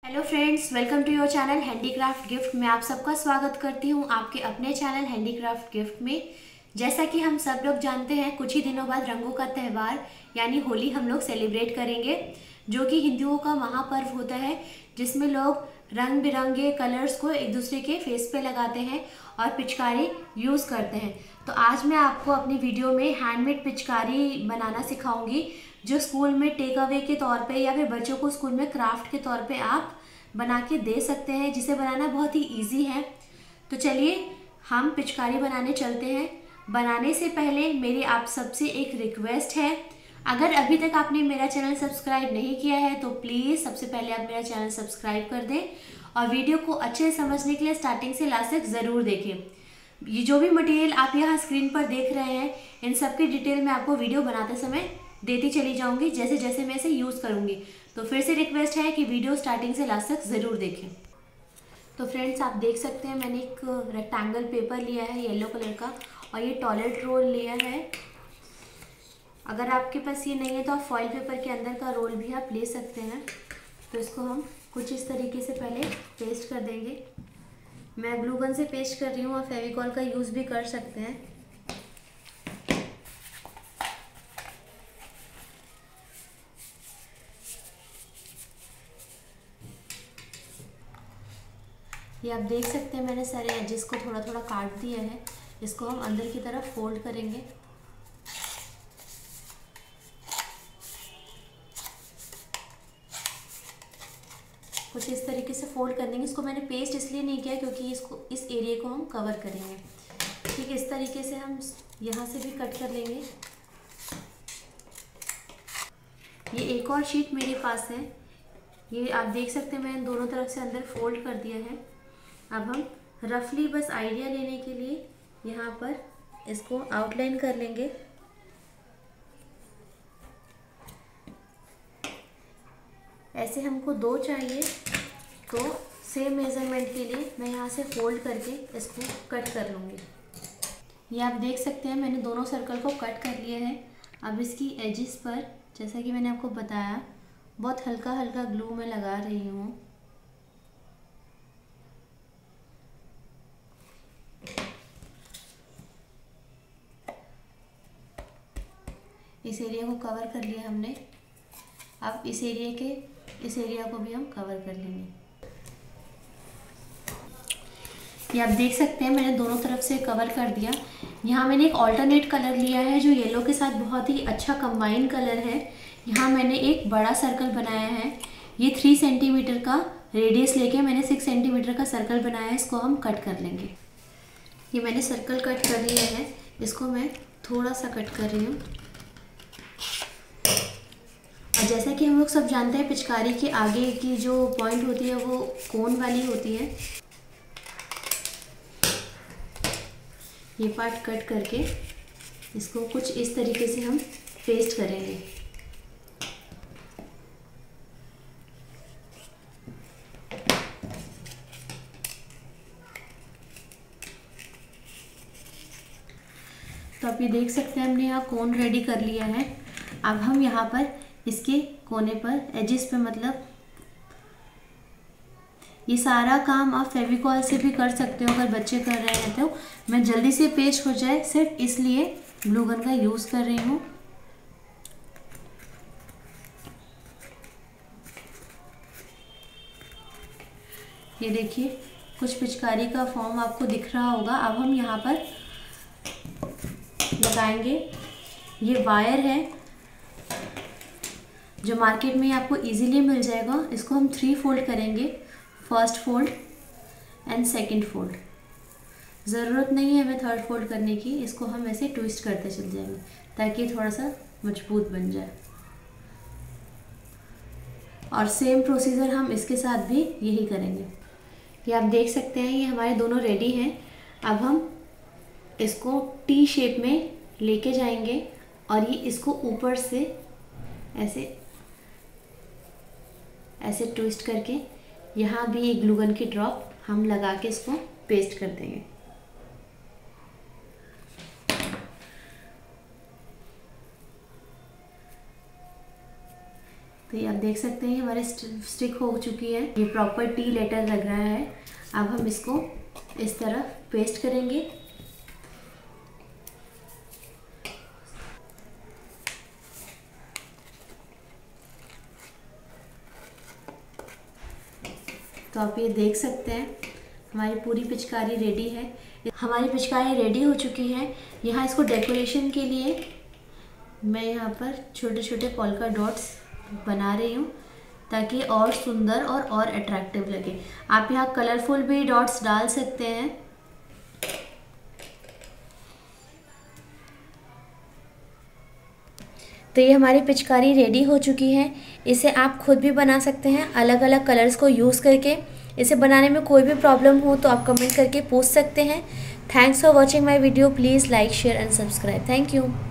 Hello friends, welcome to your channel handicraft gift में आप सबका स्वागत करती हूँ आपके अपने चैनल हैंडीक्राफ्ट गिफ्ट में। जैसा कि हम सब लोग जानते हैं, कुछ ही दिनों बाद रंगों का त्यौहार यानी होली हम लोग सेलिब्रेट करेंगे, जो कि हिंदुओं का महापर्व होता है, जिसमें लोग रंग बिरंगे कलर्स को एक दूसरे के फेस पे लगाते हैं और पिचकारी यूज़ करते हैं। तो आज मैं आपको अपनी वीडियो में हैंडमेड पिचकारी बनाना सिखाऊंगी, जो स्कूल में टेक अवे के तौर पे या फिर बच्चों को स्कूल में क्राफ्ट के तौर पे आप बना के दे सकते हैं, जिसे बनाना बहुत ही इजी है। तो चलिए हम पिचकारी बनाने चलते हैं। बनाने से पहले मेरी आप सबसे एक रिक्वेस्ट है, अगर अभी तक आपने मेरा चैनल सब्सक्राइब नहीं किया है तो प्लीज़ सबसे पहले आप मेरा चैनल सब्सक्राइब कर दें और वीडियो को अच्छे से समझने के लिए स्टार्टिंग से लास्ट तक ज़रूर देखें। ये जो भी मटेरियल आप यहाँ स्क्रीन पर देख रहे हैं, इन सब की डिटेल मैं आपको वीडियो बनाते समय देती चली जाऊंगी जैसे जैसे मैं इसे यूज़ करूंगी। तो फिर से रिक्वेस्ट है कि वीडियो स्टार्टिंग से लास्ट तक ज़रूर देखें। तो फ्रेंड्स, आप देख सकते हैं मैंने एक रेक्टेंगल पेपर लिया है येलो कलर का, और ये टॉयलेट रोल लिया है। अगर आपके पास ये नहीं है तो आप फॉइल पेपर के अंदर का रोल भी आप ले सकते हैं। तो इसको हम कुछ इस तरीके से पहले पेस्ट कर देंगे। मैं ग्लू गन से पेस्ट कर रही हूँ, आप फेविकॉल का यूज़ भी कर सकते हैं। ये आप देख सकते हैं मैंने सारे एजेस को थोड़ा थोड़ा काट दिया है। इसको हम अंदर की तरफ फोल्ड करेंगे। कुछ इस तरीके से फोल्ड कर देंगे। इसको मैंने पेस्ट इसलिए नहीं किया क्योंकि इसको इस एरिया को हम कवर करेंगे। ठीक इस तरीके से हम यहाँ से भी कट कर लेंगे। ये एक और शीट मेरे पास है, ये आप देख सकते हैं मैंने दोनों तरफ से अंदर फोल्ड कर दिया है। अब हम रफली बस आइडिया लेने के लिए यहाँ पर इसको आउटलाइन कर लेंगे। ऐसे हमको दो चाहिए, तो सेम मेज़रमेंट के लिए मैं यहाँ से फोल्ड करके इसको कट कर लूँगी। ये आप देख सकते हैं मैंने दोनों सर्कल को कट कर लिया है। अब इसकी एजिस पर, जैसा कि मैंने आपको बताया, बहुत हल्का हल्का ग्लू मैं लगा रही हूँ। इस एरिया को कवर कर लिया हमने। अब इस एरिया को भी हम कवर कर लेंगे। ये आप देख सकते हैं मैंने दोनों तरफ से कवर कर दिया। यहाँ मैंने एक ऑल्टरनेट कलर लिया है जो येलो के साथ बहुत ही अच्छा कंबाइन कलर है। यहाँ मैंने एक बड़ा सर्कल बनाया है। ये 3 सेंटीमीटर का रेडियस लेके मैंने 6 सेंटीमीटर का सर्कल बनाया है। इसको हम कट कर लेंगे। ये मैंने सर्कल कट कर लिया है, इसको मैं थोड़ा सा कट कर रही हूँ। और जैसा कि हम लोग सब जानते हैं, पिचकारी के आगे की जो पॉइंट होती है वो कोन वाली होती है। ये पार्ट कट करके इसको कुछ इस तरीके से हम पेस्ट करेंगे। तो आप ये देख सकते हैं हमने यहाँ कोन रेडी कर लिया है। अब हम यहाँ पर इसके कोने पर एजिस पे, मतलब ये सारा काम आप फेविकॉल से भी कर सकते हो अगर बच्चे कर रहे हैं तो। मैं जल्दी से पेस्ट हो जाए सिर्फ इसलिए ग्लू गन का यूज़ कर रही हूँ। ये देखिए कुछ पिचकारी का फॉर्म आपको दिख रहा होगा। अब हम यहाँ पर लगाएंगे। ये वायर है जो मार्केट में आपको इजीली मिल जाएगा। इसको हम 3 फोल्ड करेंगे, first fold and second fold. ज़रूरत नहीं है हमें थर्ड फोल्ड करने की। इसको हम ऐसे ट्विस्ट करते चल जाएंगे ताकि थोड़ा सा मजबूत बन जाए। और सेम प्रोसीजर हम इसके साथ भी यही करेंगे। ये आप देख सकते हैं ये हमारे दोनों रेडी हैं। अब हम इसको टी शेप में लेके जाएंगे और ये इसको ऊपर से ऐसे ट्विस्ट करके यहाँ भी एक ग्लू गन की ड्रॉप हम लगा के इसको पेस्ट कर देंगे। तो ये आप देख सकते हैं हमारे स्टिक हो चुकी है। ये प्रॉपर टी लेटर लग रहा है। अब हम इसको इस तरफ पेस्ट करेंगे। तो आप ये देख सकते हैं हमारी पूरी पिचकारी रेडी है। हमारी पिचकारी रेडी हो चुकी है। यहाँ इसको डेकोरेशन के लिए मैं यहाँ पर छोटे छोटे पोल्का डॉट्स बना रही हूँ ताकि और सुंदर और अट्रैक्टिव लगे। आप यहाँ कलरफुल भी डॉट्स डाल सकते हैं। तो ये हमारी पिचकारी रेडी हो चुकी है। इसे आप खुद भी बना सकते हैं अलग अलग कलर्स को यूज़ करके। इसे बनाने में कोई भी प्रॉब्लम हो तो आप कमेंट करके पूछ सकते हैं। Thanks for watching my video. Please like share and subscribe. Thank you.